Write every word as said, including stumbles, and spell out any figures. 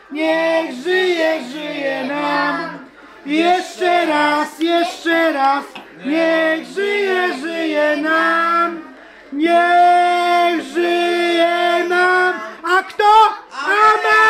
niech żyje, żyje nam. Jeszcze raz, jeszcze raz, niech żyje, żyje nam. Niech żyje nam. A kto? Amen!